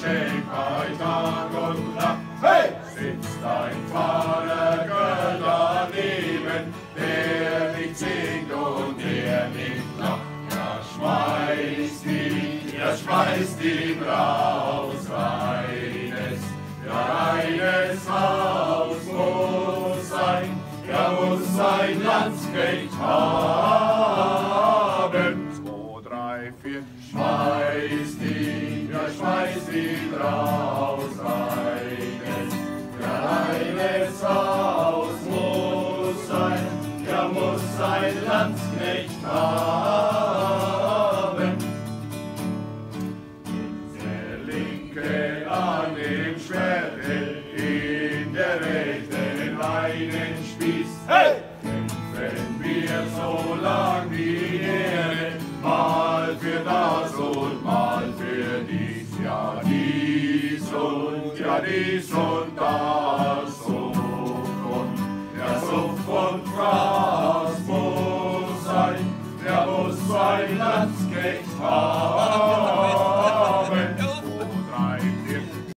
Geschenk bei Tag und Nacht. Hey! Sitzt ein Vater daneben, der nicht singt und der nicht lacht. Schmeißt ihn raus, reines Haus muss sein, muss sein Landsknecht haben. 2, 3, 4, schmeißt ihn raus, reines Haus muss sein, muss sein Landsknecht haben. An dem Schwert, in der rechten einen Spieß. Hey! Kämpfen wir so lang die Erde, mal für das und mal für dies, ja dies und das und der Sumpf und Fraß muss sein, der muss sein Landsknecht haben.